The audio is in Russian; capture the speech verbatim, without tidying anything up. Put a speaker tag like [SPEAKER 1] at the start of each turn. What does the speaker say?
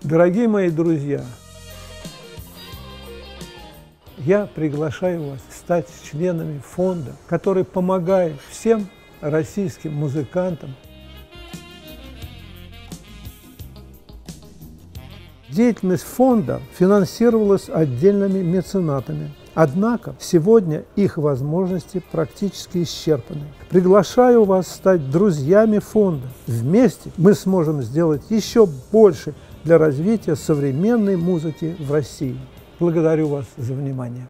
[SPEAKER 1] Дорогие мои друзья, я приглашаю вас стать членами фонда, который помогает всем российским музыкантам. Деятельность фонда финансировалась отдельными меценатами. Однако сегодня их возможности практически исчерпаны. Приглашаю вас стать друзьями фонда. Вместе мы сможем сделать еще больше для развития современной музыки в России. Благодарю вас за внимание.